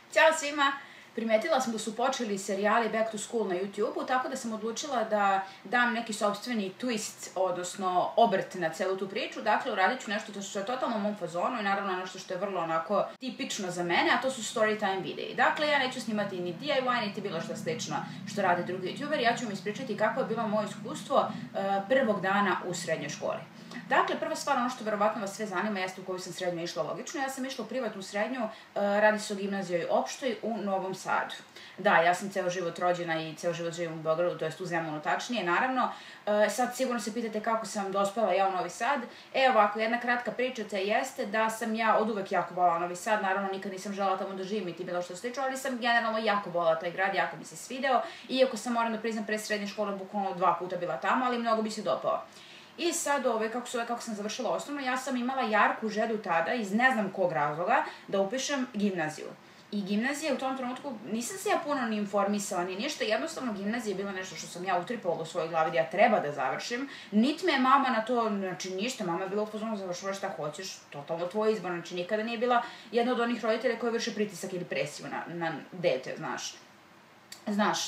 Ćao svima! Primetila sam da su počeli serijali Back to School na YouTube-u, tako da sam odlučila da dam neki sopstveni twist, odnosno obrt na celu tu priču. Dakle, uradit ću nešto što je totalno u mom fazonu i naravno nešto što je vrlo onako tipično za mene, a to su story time videi. Dakle, ja neću snimati ni DIY, niti bilo što slično što rade drugi youtuberi. Ja ću vam ispričati kako je bilo moje iskustvo prvog dana u srednjoj školi. Dakle, prva stvar, ono što verovatno vas sve zanima, jeste u koju sam srednju išla logično. Ja sam išla u privatnu srednju, radi se o gimnazijoj opštoj u Novom Sadu. Da, ja sam ceo život rođena i ceo život živim u Beogradu, to jest u Zemunu tačnije, naravno. Sad sigurno se pitate kako sam dospela ja u Novi Sad. Ovako, jedna kratka pričaca jeste da sam ja od uvek jako volela Novi Sad, naravno nikad nisam želela tamo da živim niti bilo što slično, ali sam generalno jako volela taj grad, jako mi se svideo. Iako sam, moram da priznam, pre srednje škole bukvalno 2 puta bila tamo, ali mnogo bi se dopao. I sad, kako sam završila osnovno, ja sam imala jarku želju tada, iz ne znam kog razloga, da upišem gimnaziju. I gimnazija u tom trenutku, nisam se ja puno ni informisala, ni ništa, jednostavno gimnazija je bila nešto što sam ja utripovala u svojoj glavi da ja treba da završim. Niti me je mama na to, znači ništa, mama je bila u fazonu završila šta hoćeš, totalno tvoj izbor, znači nikada nije bila jedna od onih roditelja koji vrše pritisak ili presiju na dete, znaš.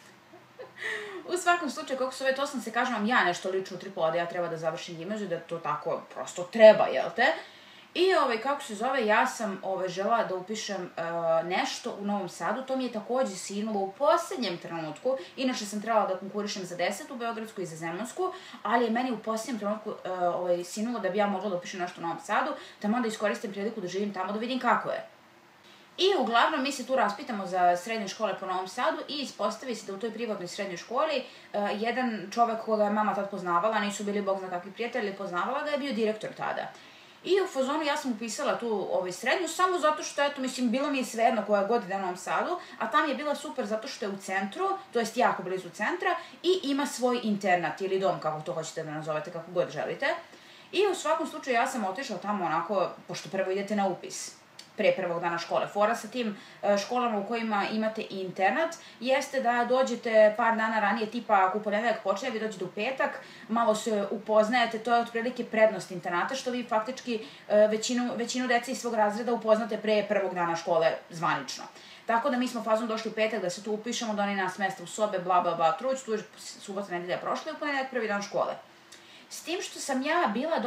U svakom slučaju, kako se ove, to sam se, kažem vam, ja nešto lično utripala da ja treba da završim gimnaziju, da to tako prosto treba, jel te? I, kako se zove, ja sam žela da upišem nešto u Novom Sadu, to mi je takođe sinulo u poslednjem trenutku, inače sam trebala da konkurišem za 10 u Beogradsku i za Zemunsku, ali je meni u poslednjem trenutku sinulo da bi ja mogla da upišem nešto u Novom Sadu, tamo da iskoristim priliku da živim tamo, da vidim kako je. I uglavnom mi se tu raspitamo za srednje škole po Novom Sadu i ispostavi se da u toj privatnoj srednjoj školi jedan čovek koga je mama tad poznavala, nisu bili bog zna kakvi prijatelji, poznavala ga, je bio direktor tada. I u fazonu ja sam upisala tu srednju samo zato što, eto, mislim, bilo mi je svejedno koja god ide u Novom Sadu, a tam je bila super zato što je u centru, to jest jako blizu centra, i ima svoj internat ili dom, kako to hoćete da nazovete, kako god želite. I u svakom slučaju ja sam otišla tamo onako, pošto prvo idete na upis pre prvog dana škole. Fora sa tim školama u kojima imate internat jeste da dođete par dana ranije, tipa ako u ponedeljak počne, vi dođete u petak, malo se upoznajete, to je otprilike prednost internata, što vi faktički većinu dece iz svog razreda upoznate pre prvog dana škole zvanično. Tako da mi smo fazom došli u petak da se tu upišemo, da oni nas smeste u sobe, bla bla bla, truć, tu je subota, nedelja prošla i u ponedeljak prvi dan škole. S tim što sam ja bila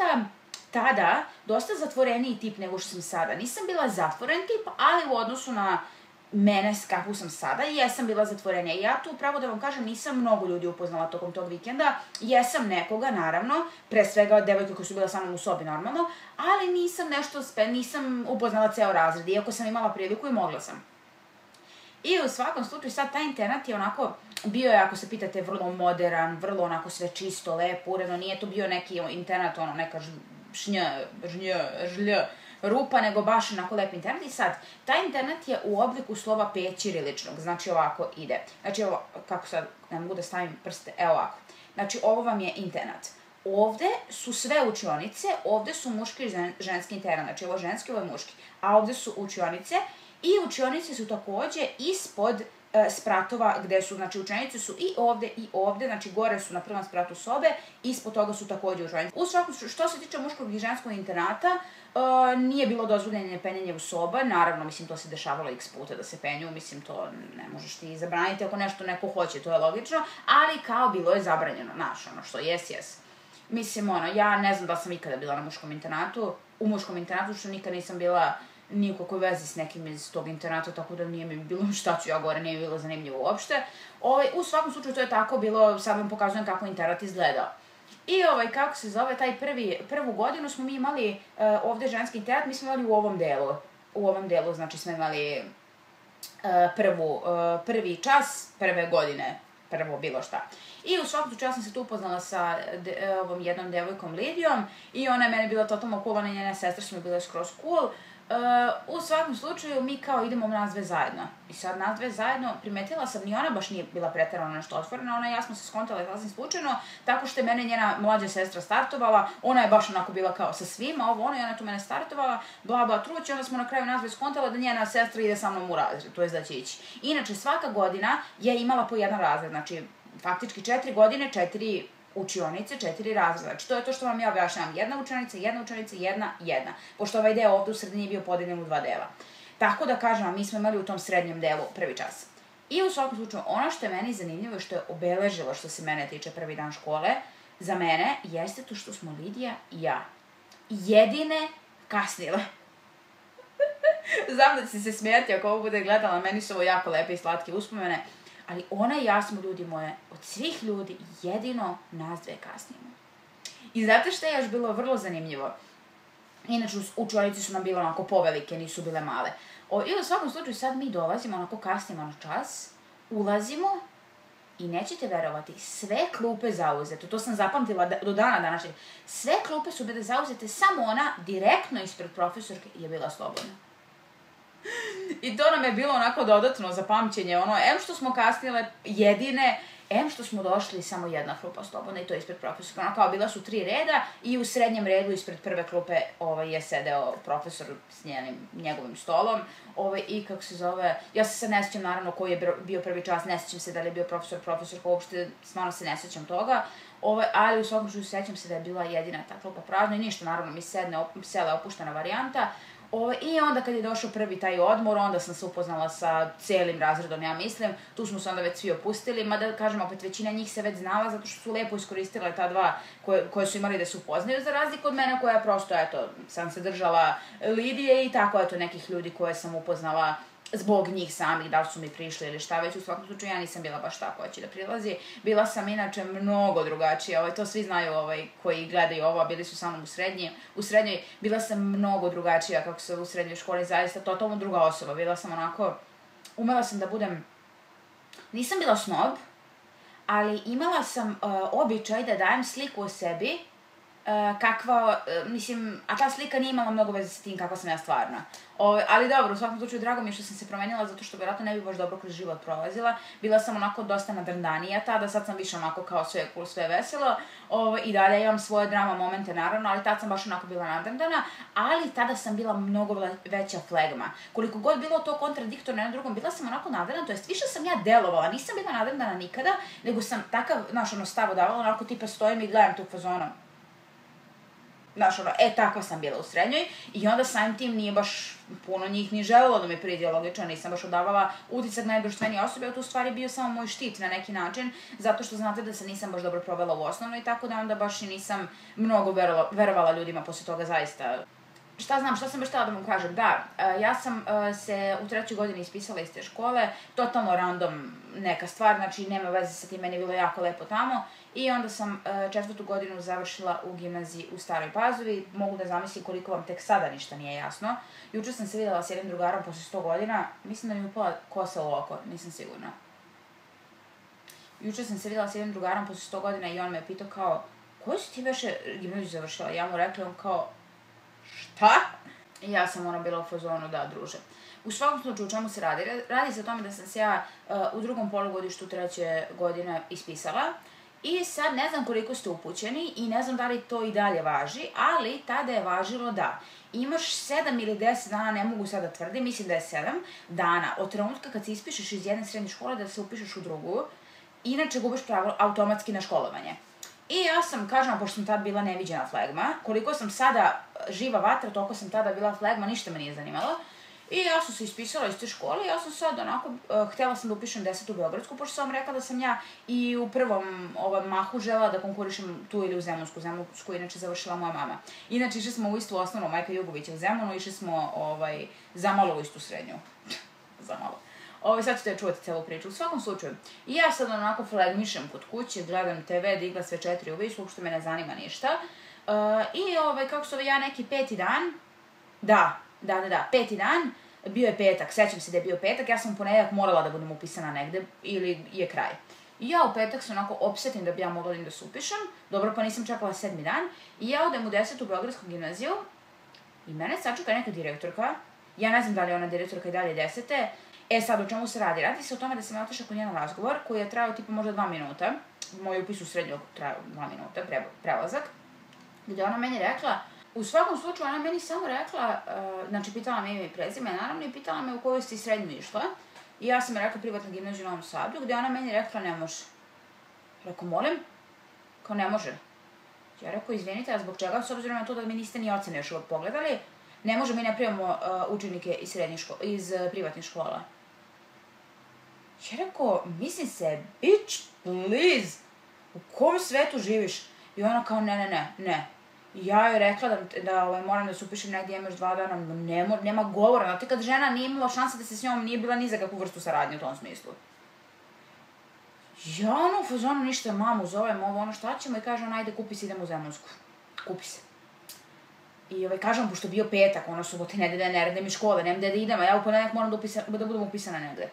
dosta zatvoreniji tip nego što sam sada. Nisam bila zatvoren tip, ali u odnosu na mene kakvu sam sada, jesam bila zatvorenija. Ja tu, pravo da vam kažem, nisam mnogo ljudi upoznala tokom tog vikenda. Jesam nekoga, naravno, pre svega devojke koje su bile sa mnom u sobi normalno, ali nisam upoznala ceo razred, iako sam imala priliku i mogla sam. I u svakom slučaju sad taj internat je onako, bio je, ako se pitate, vrlo modern, vrlo onako sve čisto, lepo, uredno, nije to bio neki internat, neka žlj, rupa, nego baš onako lep internat. I sad, taj internat je u obliku slova P ćiriličnog, znači ovako ide. Znači ovo, kako sad, ne mogu da stavim prste, evo ovako. Znači ovo vam je internat. Ovde su sve učionice, ovde su muški i ženski internat, znači ovo je ženski, ovo je muški. A ovde su učionice i učionice su takođe ispod spratova gde su, znači učenice su i ovde, znači gore su na prvom spratu sobe, ispod toga su takođe učenice. U svakom, što se tiče muškog i ženskog internata, nije bilo dozvoljeno penjanje u soba, naravno, mislim, to se dešavalo x puta da se penju, mislim, to ne možeš ti zabraniti ako nešto neko hoće, to je logično, ali kao bilo je zabranjeno, znaš, ono što jes. Mislim, ja ne znam da sam ikada bila na muškom internatu, što nikad nisam bila ni u kakvoj vezi s nekim iz tog internata, tako da nije mi bilo šta ću ja gore, nije mi bilo zanimljivo uopšte. U svakom slučaju to je tako bilo, sad vam pokazujem kako internat izgledao. I kako se zove, prvu godinu smo mi imali ovde ženski internat, mi smo imali u ovom delu, znači smo imali prvi čas, prve godine, prvo bilo šta. I u svakom slučaju ja sam se tu upoznala sa ovom jednom devojkom Lidijom i ona je mene bila totalno cool, ona i njene sestre su mi bile skroz cool. U svakom slučaju mi kao idemo nas dve zajedno. I sad nas dve zajedno, primetila sam, ni ona baš nije bila preterano nešto otvorena, ona i ja smo se skontale sasvim slučajno, tako što je mene njena mlađa sestra startovala, ona je baš onako bila kao sa svima, i ona je tu mene startovala, bla bla truć, onda smo na kraju nas dve skontale da njena sestra ide sa mnom u razred, to je da će ići. Inače, svaka godina je imala po jedan razred, znači faktički 4 godine, 4 učionice, 4 razreda. Znači, to je to što vam ja objašnjavam. Jedna učionice, jedna. Pošto ovaj deo ovde u sredini je bio podeljen u 2 dela. Tako da kažem, mi smo imali u tom srednjem delu prvi čas. I u svakom slučaju, ono što je meni zanimljivo, što je obeležilo što se mene tiče prvi dan škole, za mene, jeste to što smo Lidija i ja jedine kasnile. Znam da će se smijati ako ovo bude gledala, meni su ovo jako lepe i slatke uspomene, ali ona i ja smo, ljudi moje, od svih ljudi jedino nas dve kasnimo. I znate što je još bilo vrlo zanimljivo? Inače, učionice su nam bile onako povelike, nisu bile male. I u svakom slučaju sad mi dolazimo, onako kasnimo na čas, ulazimo i nećete verovati, sve klupe zauzete, to sam zapamtila do dana današnjeg, sve klupe su bile zauzete, samo ona direktno ispred profesorke je bila slobodna. I to nam je bilo onako dodatno za pamćenje, em što smo kasnile jedine, em što smo došli samo jedna klupa slobodna i to ispred profesora. Ono kao bila su 3 reda i u srednjem redu ispred prve klupe je sedeo profesor s njegovim stolom. I kako se zove, ja se sad ne sjećam naravno koji je bio prvi čas, ne sjećam se da li je bio profesor, uopšte stvarno se ne sjećam toga. Ali u svakom slučaju sjećam se da je bila jedina ta klupa prazna i ništa, naravno mi sela opuštena varijanta. I onda kad je došao prvi taj odmor, onda sam se upoznala sa celim razredom, ja mislim. Tu smo se onda već svi opustili, mada kažem opet većina njih se već znala zato što su lepo iskoristile ta dva koje su imali da se upoznaju, za razliku od mene koja prosto, eto, sam se držala Lidije i tako, eto, nekih ljudi koje sam upoznala zbog njih samih, da li su mi prišli ili šta već, u svakom slučaju ja nisam bila baš ta koja će da prilazi. Bila sam inače mnogo drugačija, to svi znaju koji gledaju ovo, bili su sa mnom u srednjoj, bila sam mnogo drugačija kako se u srednjoj školi, zaista totalno druga osoba, bila sam onako, umela sam da budem, nisam bila snob, ali imala sam običaj da dajem sliku o sebi, kakva, mislim, a ta slika nije imala mnogo veze sa tim kakva sam ja stvarna. Ali dobro, u svakom slučaju drago mi je što sam se promenila, zato što vjerojatno ne bi baš dobro kroz život prolazila. Bila sam onako dosta nadrndanija tada, sad sam više onako kao sve cool, sve veselo. I dalje imam svoje drama momente naravno, ali tad sam baš onako bila nadrndana, ali tada sam bila mnogo veća flegma. Koliko god bilo to kontradiktorno jedno drugom, bila sam onako nadrndana, to jest više sam ja delovala, nisam bila nadrndana nikada, nego sam takav, stav odavala, onako tipa stojim i gledam tu fazonom. Takva sam bila u srednjoj i onda samim tim nije baš puno njih ni želelo da me priđe logično, nisam baš odavala utisak najdruštvenije osobe, a to u stvari bio samo moj štit na neki način, zato što znate da se nisam baš dobro provela u osnovnoj, tako da onda baš i nisam mnogo verovala ljudima posle toga zaista. Šta sam baš htjela da vam kažem, da, ja sam se u 3. godini ispisala iz te škole, totalno random neka stvar, znači nema veze sa tim, meni je bilo jako lepo tamo i onda sam 4. godinu završila u gimnaziji u Staroj Pazovi, mogu da zamislim koliko vam tek sada ništa nije jasno. Juče sam se videla s jednim drugarom posle 100 godina, mislim da mi je upala kosa u oko, nisam sigurna. Juče sam se videla s jednim drugarom posle 100 godina i on me pitao kao, koju si ti veše gimnaziju završila? Ja mu rekla, on kao, šta? I ja sam bila u fazonu da druže. U svakom slučaju, u čemu se radi? Radi se o tome da sam se ja u drugom polugodištu 3. godine ispisala i sad ne znam koliko ste upućeni i ne znam da li to i dalje važi, ali tada je važilo da imaš 7 ili 10 dana, ne mogu sad da tvrdim, mislim da je 7 dana od trenutka kad se ispišeš iz jedne srednje škole da se upišeš u drugu, inače gubiš pravo automatski na školovanje. I ja sam, kažem, pošto sam tad bila neviđena flegma, koliko sam sada živa vatra, toliko sam tada bila flegma, ništa me nije zanimalo. I ja sam se ispisala iz te škole i ja sam sad onako, htjela sam da upišem 10. Beogradsku, pošto sam vam rekla da sam ja i u prvom mahu žela da konkurišem tu ili u Zemunsku, inače završila moja mama. Inače, išli smo u istu osnovnu, Majka Jugovića u Zemunu, išli smo zamalo u istu srednju. Zamalo. Sad ćete čuvati celu priču. U svakom slučaju, i ja sad onako flegmišem kod kuće, gledam TV, digla sve 4 uveč, uopšte me ne zanima ništa. I kako se ja neki 5. dan, da, 5. dan, bio je petak, sećam se da je bio petak, ja sam u ponedeljak morala da budem upisana negde ili je kraj. I ja u petak se onako opsetim da bi ja mogla da se upišem, dobro pa nisam čekala 7. dan, i ja odem u 10. Beogradsku gimnaziju i mene sačeka neka direktorka, ja ne znam da li je ona direktorka i dalje 10. Sad, o čemu se radi? Radi se o tome da sam otišla kod njen razgovor, koji je trajao tipa možda 2 minuta, moj upis u srednju trajao 2 minuta, prelazak, gde ona meni rekla, u svakom slučaju ona meni samo rekla, znači pitala me ime i prezime, naravno, i pitala me u koju si srednju išla, i ja sam rekla privatna gimnazija u Novom Sadu, gde ona meni rekla ne može. Rekao, molim? Kao ne može. Ja rekao, izvinite, a zbog čega, s obzirom na to da mi niste ni ocene još uvijek pogledali, ne može, mi ne primamo učenike iz privatnih škola. Ja rekao, mislim se, bitch, please, u kom svetu živiš? I ona kao, ne. I ja joj rekla da moram da se upišem negdje, imaš 2 dana, nema govora. Znate, kad žena nije imala šanse da se s njom nije bila ni za kakvu vrstu saradnje u tom smislu. Ja u fazonu ništa, mamu zovem šta ćemo, i kaže ajde kupi se, idemo u Zemunsku. Kupi se. I kažem, pošto je bio petak, subota i nedelja, ne radim iz škole, nemam gde da idem, a ja u ponedeljak moram da budem upisana negde.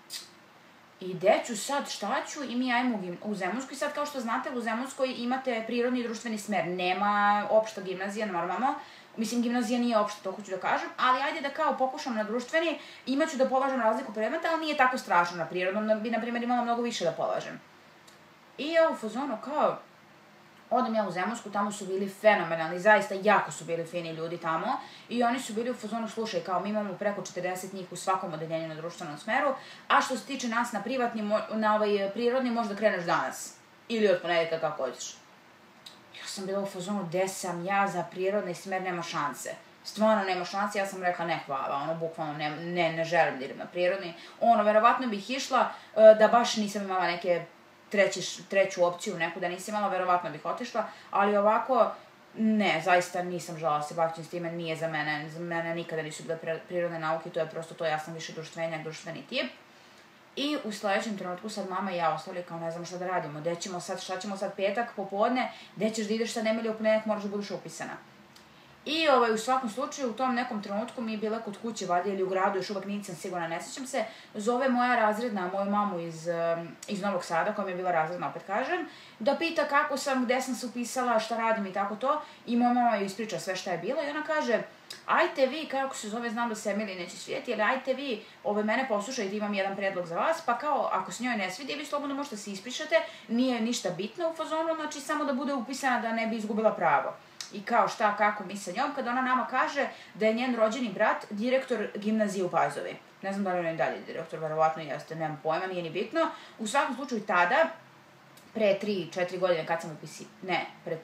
I gde ću sad, šta ću, i mi ajmo u Zemunsku, i sad kao što znate, u Zemunskoj imate prirodni i društveni smer, nema opšta gimnazija, normalno, mislim, gimnazija nije opšta, to hoću da kažem, ali ajde da kao pokušam na društveni, imaću da polažem razliku predmeta, ali nije tako strašno na prirodnom, bi, na primjer, imala mnogo više da polažem. I ja u fazonu kao, odem ja u Zemunsku, tamo su bili fenomenalni, zaista jako su bili fini ljudi tamo, i oni su bili u fazonu, slušaj, kao mi imamo preko 40 njih u svakom odeljenju na društvenom smeru, a što se tiče nas na prirodni, možda kreneš danas, ili od ponedeljka kako hoćeš. Ja sam bila u fazonu, gde sam ja za prirodni smer, nema šanse. Stvarno nema šanse, ja sam rekla ne hvala, bukvalno ne želim da idem na prirodni. Verovatno bih išla da baš nisam imala neke treću opciju neku da nisam imala, verovatno bih otišla, ali ovako, ne, zaista nisam žela se baviti s time, nije za mene nikada nisu bile prirodne nauke, to je prosto to, ja sam više društveni tip. I u sledećem trenutku sad mama i ja ostali kao ne znam šta da radimo, šta ćemo sad petak, popodne, gde ćeš da ideš sad Emilija, u ponedeljak moraš da budeš upisana. I u svakom slučaju u tom nekom trenutku mi je bila kod kuće valjda ili u gradu, još uvek nisam sigurna, ne sećam se, zove moja razredna, moju mamu iz Novog Sada, koja mi je bila razredna, opet kažem, da pita kako sam, gde sam se upisala, šta radim i tako to, i moja mama joj ispriča sve šta je bilo i ona kaže, ajte vi, kako se zove, znam da se Emiliji neće svidjeti, ali ajte vi, mene poslušajte, imam jedan predlog za vas, pa kao, ako se njoj ne svidi, vi slobodno možete se ispričate, nije ništa bitno u fazonu, znači samo da bude upisana da ne bi izgubila pravo. I kao šta, kako mi sa njom, kada ona nama kaže da je njen rođeni brat direktor gimnazije u Pazovi. Ne znam da li on je dalje direktor, verovatno jeste, nemam pojma, nije ni bitno. U svakom slučaju tada, pre 3-4 godine kad sam pre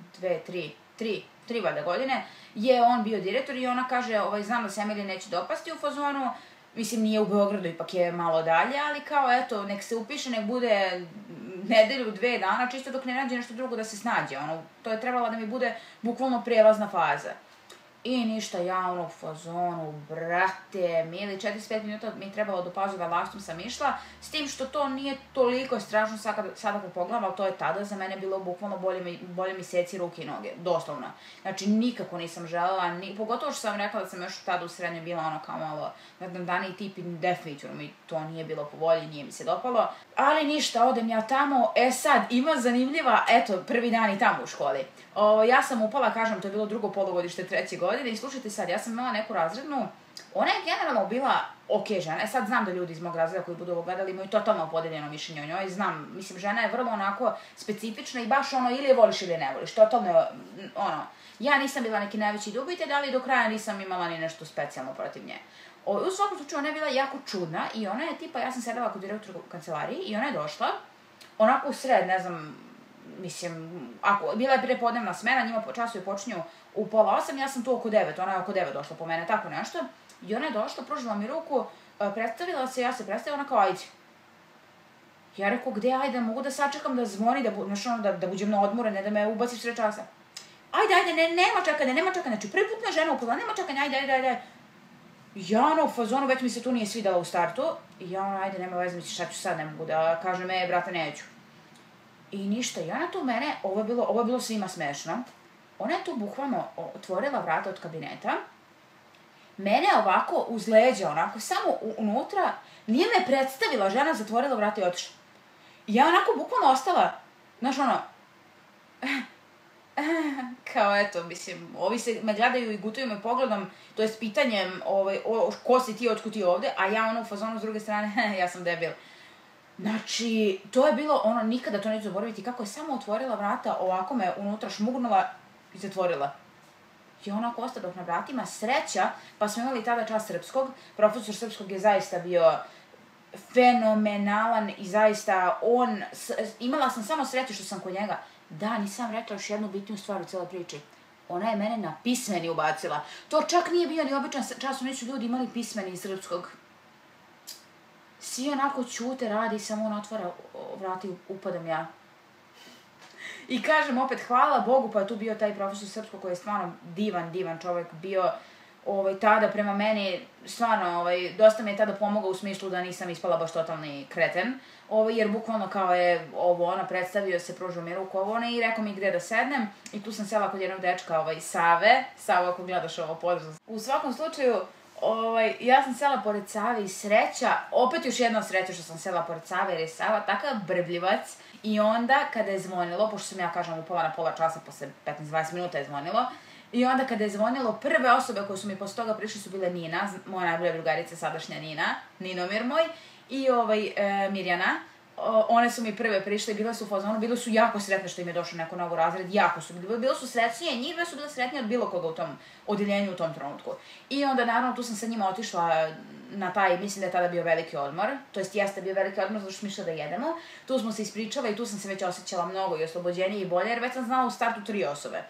3 valjda godine, je on bio direktor i ona kaže, znam da se Emilija neće dopasti u fazonu, mislim nije u Beogradu, ipak je malo dalje, ali kao eto, nek se upiše, nek bude nedelju, 2 dana, čisto dok ne nađe nešto drugo da se snađe, to je trebala da mi bude bukvalno prelazna faza. I ništa, ja u fazonu, brate, mili, 45 minuta mi je trebalo do Pazova, laksom sam išla, s tim što to nije toliko strašno sada kad pogledam, ali to je tada za mene bilo bukvalno bolje mi seci ruke i noge, doslovno. Znači, nikako nisam želela, pogotovo što sam rekla da sam još tada u srednjoj bila kao malo nadandani tip i definitivno mi to nije bilo po volji, nije mi se dopalo. Ali ništa, odem ja tamo, sad, ima zanimljiva, eto, prvi dan i tamo u školi. Ja sam upala, kažem, to je bilo drugo polugodište 3. godine i slušajte sad, ja sam imala neku razrednu, ona je generalno bila okej žena, sad znam da ljudi iz mog razreda koji budu ovo gledali imaju totalno podeljeno mišljenje o njoj, znam, mislim, žena je vrlo onako specifična i baš ili je voliš ili je ne voliš, totalno, ja nisam bila neki najveći ljubitelj, ali do kraja nisam imala ni nešto specijalno protiv nje. U svakom slučaju ona je bila jako čudna i ona je tipa, ja sam sedela kod direktora u kancelariji i ona je došla, onako u sred, ne znam, mislim, bila je prepodnevna smena, njima časovi počinju u 7:30, ja sam tu oko 9, ona je oko 9 došla po mene, tako nešto, i ona je došla, pružila mi ruku, predstavila se, ja se predstavila, ona kao, ajde. Ja rekao, gde, ajde, mogu da sačekam da zvoni, da buđem na odmore, ne da me ubaciš sred časa. Ajde, nema čekanja, znači prvi put me žena upala, nema čekanja, ajde. Ja u fazonu, već mi se tu nije svidela u startu, i ja ajde, nema veze, misliš, šta ću sad, ne mogu da kažem, brate, neću. I ništa, i ona tu mene, ovo je bilo svima smešno, ona je tu bukvalno otvorila vrata od kabineta, mene ovako uz leđa, onako, samo unutra, nije me predstavila, žena zatvorila vrata i otišla. I ja onako bukvalno ostala, znaš kao eto, mislim, ovi se me gledaju i gutuju me pogledom, to jest pitanjem ko si ti, otkud ti ovde, a ja u fazonu s druge strane, ja sam debil. Znači, to je bilo nikada to neću zaboraviti, kako je samo otvorila vrata, ovako me unutra šmugnula i zatvorila. I onako ostao dok na vratima, sreća, pa smo imali tada čas srpskog, profesor srpskog je zaista bio fenomenalan i zaista imala sam samo sreće što sam kod njega. Da, nisam rekla još jednu bitniju stvar u cijeloj priči. ona je mene na pismeni ubacila. To čak nije bio ni običan čas, oni su ljudi imali pismeni iz srpskog. Svi onako ćute, radi, samo on otvara vrati, upadam ja. I kažem opet, hvala Bogu, pa je tu bio taj profesor srpskog koji je stvarno divan čovjek bio. Tada prema meni, stvarno, dosta mi je tada pomogao u smislu da nisam ispala baš totalni kreten, jer bukvalno kao je ona predstavio se, pružio mi ruku i rekao mi gde da sednem i tu sam sela kod jednog dečka, Save, ako gledaš ovo podržaj. U svakom slučaju, ja sam sela pored Save i sreća, opet još jedna sreća što sam sela pored Save jer je Sava takav brbljivac i onda kada je zvonilo, pošto sam ja kažem upala na pola časa, posle 15-20 minuta je zvonilo, i onda kada je zvonilo, prve osobe koje su mi posle toga prišli su bile Nina, moja najbolja drugarica, sadašnja Nina, Ninomir moj, i Mirjana. One su mi prve prišle i bile su u fazonu, bile su jako sretne što im je došao neko novo razred, jako su, bile su sretnije, njih dve su bile sretnije od bilo koga u tom odeljenju u tom trenutku. I onda naravno tu sam sa njima otišla na taj, mislim da je tada bio veliki odmor, to jest jeste bio veliki odmor zato što smo išli da jedemo, tu smo se ispričala i tu sam se već osjećala mnogo i oslobođenije i bolje jer već sam znala u startu 3 osobe.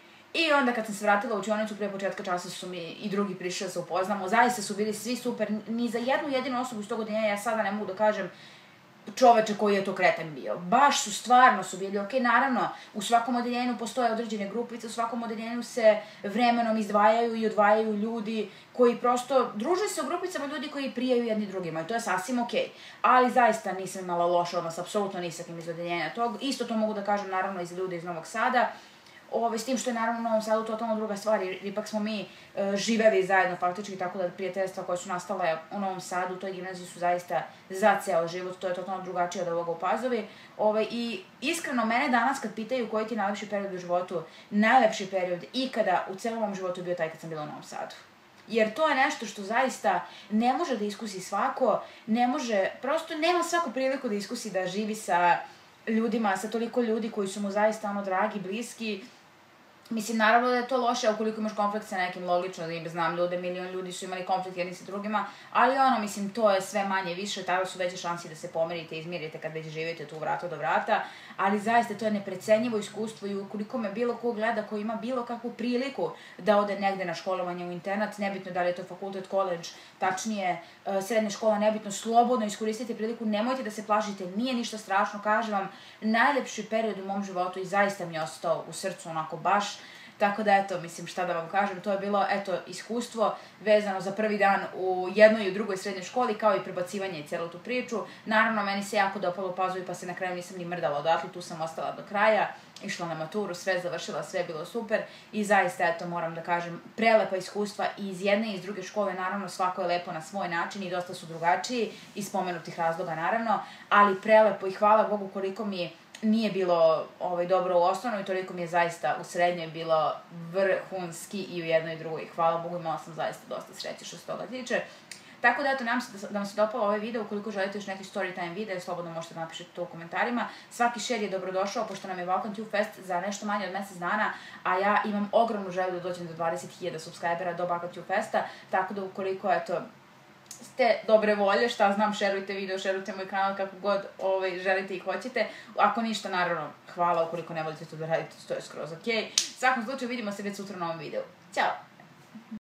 I onda kad sam se vratila u učionicu, prije početka časa su mi i drugi prišli da se upoznamo, zaista su bili svi super, ni za jednu jedinu osobu iz tog odeljenja ja sada ne mogu da kažem čoveče koji je to kreten bio. Baš su, stvarno su bili, ok, naravno, u svakom odeljenju postoje određene grupice, u svakom odeljenju se vremenom izdvajaju i odvajaju ljudi koji prosto druže se u grupicama ljudi koji prijaju jedni drugima i to je sasvim ok. Ali zaista nisam imala loš odnos, apsolutno ni sa kim iz odeljenja tog. Isto to mogu da kažem naravno i za ljude iz Novog Sada. S tim što je naravno u Novom Sadu totalno druga stvar, jer ipak smo mi živeli zajedno faktički, tako da prijateljstva koje su nastale u Novom Sadu, u toj gimnaziji su zaista za ceo život, to je totalno drugačije od ovoga u Pazovi. I iskreno, mene danas kad pitaju koji ti je najlepši period u životu, najlepši period ikada u celom mom životu je bio taj kad sam bila u Novom Sadu. Jer to je nešto što zaista ne može da iskusi svako, prosto nema svaku priliku da iskusi da živi sa ljudima, sa toliko ljudi koji su mu zaista dragi, bliski. Mislim, naravno da je to loše ukoliko imaš konflikt sa nekim, logično, da znam ljude, milion ljudi su imali konflikt jedni sa drugima, ali mislim, to je sve manje više, tada su veće šansi da se pomerite i izmirite kad već živite tu vrata do vrata, ali zaista to je neprecenjivo iskustvo i ukoliko me bilo ko gleda koji ima bilo kakvu priliku da ode negde na školovanje u internat, nebitno da li je to fakultet, koledž, tačnije srednja škola, nebitno, slobodno iskoristite priliku, nemojte da se plašite, nije ništa strašno, kažem vam, najlepši period u mom životu i zaista mi je ostao u srcu onako baš. Tako da, eto, mislim, šta da vam kažem, to je bilo, eto, iskustvo vezano za prvi dan u jednoj i u drugoj srednjoj školi, kao i prebacivanje i celu tu priču. Naravno, meni se jako dopalo u Pazovi, pa se na kraju nisam ni mrdala odatle, tu sam ostala do kraja, išla na maturu, sve završila, sve je bilo super i zaista, eto, moram da kažem, prelepa iskustva i iz jedne i iz druge škole, naravno, svako je lepo na svoj način i dosta su drugačiji, iz spomenutih razloga, naravno, ali prelepo i hvala Bogu koliko mi nije bilo dobro u osnovnoj, toliko mi je zaista u srednjoj bilo vrhunski i u jednoj i drugoj. Hvala Bogu, imala sam zaista dosta sreće što se toga tiče. Tako da, eto, nadam se da vam se dopao ovaj video. Ukoliko želite još neki story time video, slobodno možete da napišete to u komentarima. Svaki share je dobrodošao, pošto nam je Welcome to Fest za nešto manje od mesec dana, a ja imam ogromnu želju da dođem do 20.000 subscribera do Welcome to Festa, tako da ukoliko, eto, ste dobre volje, šta znam, šerujte video, šerujte moj kanal kako god želite i hoćete. Ako ništa, naravno, hvala, ukoliko ne volite to da radite, to je skroz ok. U svakom slučaju, vidimo se već sutra na ovom videu. Ćao!